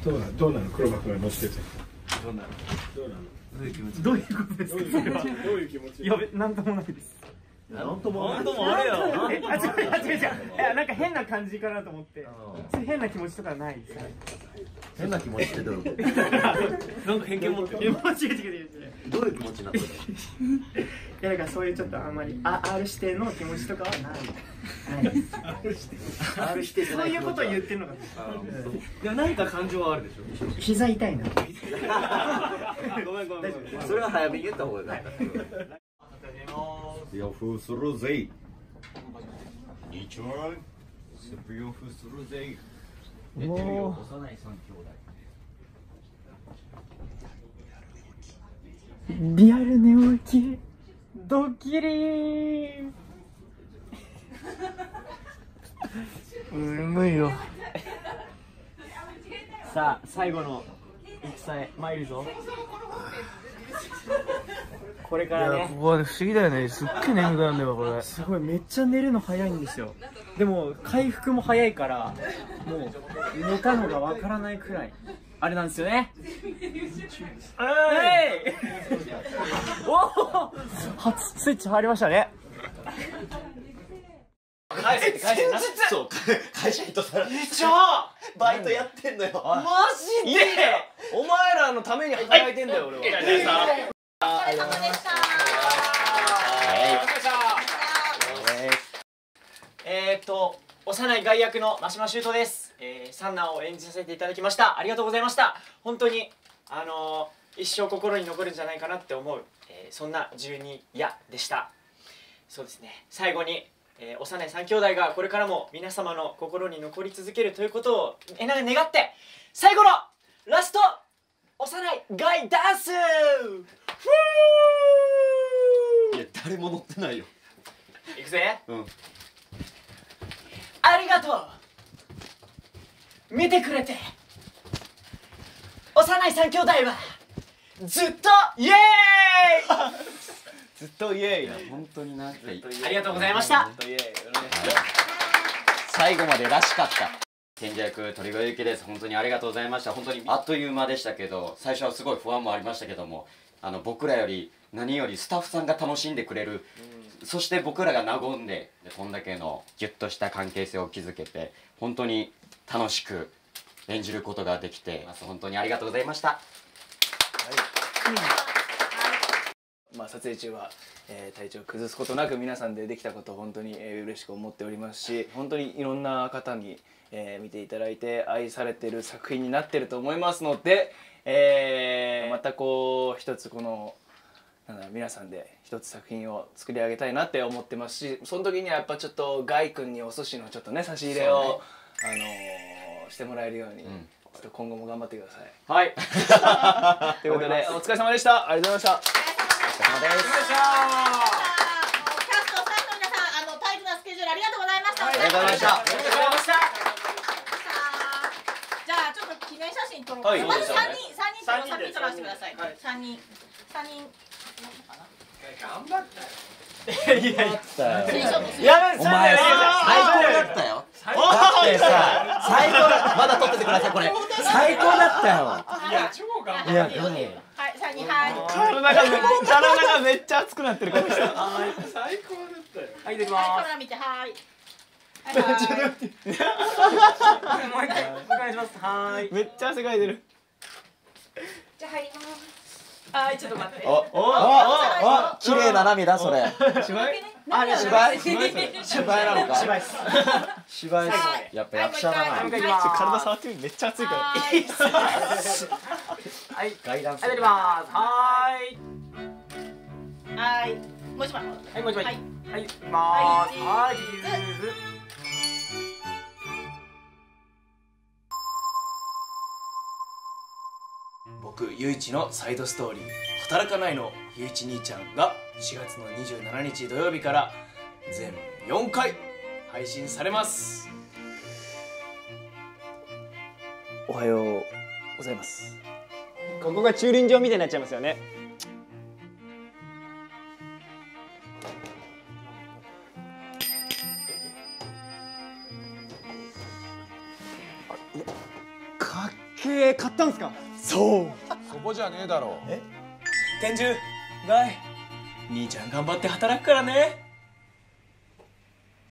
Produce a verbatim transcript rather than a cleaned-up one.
どうなのどうなの黒幕が乗ってて。 どうなのどうなのどういう気持ち？ どういうことですか？ どういう気持ち？ いや、なんともないです。 なんともなんともあれよ。 え、あ、違う違う違う。いや、なんか変な感じかなと思って。変な気持ちとかないですね。 変な気持ちってどういうこと？なんか偏見持ってる。 違う違う違う違う。 どういう気持ちになったの？ いや、だからそういうちょっとあんまりあ R 指定の気持ちとかはない。ないです。 R 指定じゃない。 そういうことを言ってるのか。 でも何か感情はあるでしょ。 膝痛いな。 ごめんごめんごめん。それは早めに言った方がいい。 スピオフするぜ。にちはスピオフするぜ。出てるよ。幼い三兄弟。 リアル寝起きドッキリー。うむいよ。さあ最後の戦へ参るぞ。これからね。 ここは不思議だよね。すっげえ眠くなるんだよこれ。 すごいめっちゃ寝るの早いんですよ。でも回復も早いからもう寝たのがわからないくらいあれなんですよね。おお、初スイッチ入りましたね。 返せって返せ。そう会社人さらちょバイトやってんのよ。マジでお前らのために働いてんだよ俺は。 お疲れ様でした。 えっと幼い外役の真島修斗です。えー、サンナを演じさせていただきました。ありがとうございました。本当にあのー、一生心に残るんじゃないかなって思う、えー、そんなじゅうに夜でした。そうですね。最後に、えー、幼い三兄弟がこれからも皆様の心に残り続けるということをえな願って最後のラスト幼いガイダンス。 いや誰も乗ってないよ。 いくぜ。 うん。 ありがとう見てくれて。幼い三兄弟はずっとイエーイずっとイエーイ。 本当になんかありがとうございました。 最後までらしかった。賢者役鳥越ゆきです。本当にありがとうございました。本当にあっという間でしたけど、最初はすごい不安もありましたけども、あの僕らより何よりスタッフさんが楽しんでくれる、うん、そして僕らが和んでこんだけのギュッとした関係性を築けて本当に楽しく演じることができてます。本当にありがとうございました。はい、 まあ撮影中は、えー、体調を崩すことなく皆さんでできたことを本当に、えー、嬉しく思っておりますし、本当にいろんな方に、えー、見ていただいて愛されている作品になっていると思いますので、えー、またこう一つこのなんだろう皆さんで一つ作品を作り上げたいなって思ってますし、その時にはやっぱちょっとガイ君にお寿司のちょっとね差し入れを、ね、あのー、してもらえるように、うん、今後も頑張ってください。はいということでお疲れ様でした。ありがとうございました。お疲れ様です。 キャスト、スタッフの皆さん、あのタイトなスケジュールありがとうございました。 ありがとうございました。 ありがとうございました。 じゃあちょっと記念写真撮ろう。 はい、 まず三人、三人三撮ろう、 人で三人撮らせてください。 はい、 三人、三人。 頑張ったよ。いやいや、 やお前最高だったよ。だってさ、最高だ。まだ撮っててくださいこれ。最高だったよ。 いや超頑張った。 いや、 はい、三人、はい。 体が体がめっちゃ熱くなってるかもしれない。 最高だったよ。はい、できはい、カまメラ見て、はい。 す。もう一回お願いします。はーい。 めっちゃ汗かいてる。 じゃあ入ります。 はい、ちょっと待って。 おおお、綺麗な涙それ。 芝居？ あ、 芝居？芝居なのか？ 芝居っす。 芝居っす。やっぱ役者だな。 体触ってみる。めっちゃ熱いから。 はい。 ガイダンス。 はい、出てます。はーい。 はい。もう一枚。 はい、もう一枚。 はい。 はい、いきまーす。はい、チーズ。 僕ゆういちのサイドストーリー「働かないのゆういち兄ちゃん」がしがつのにじゅうしちにち土曜日から全よんかい配信されます。おはようございます。 ここが駐輪場みたいになっちゃいますよね。 かっ経営買ったんすか？そう。 そこじゃねえだろ。 天獣ガイ兄ちゃん頑張って働くからね。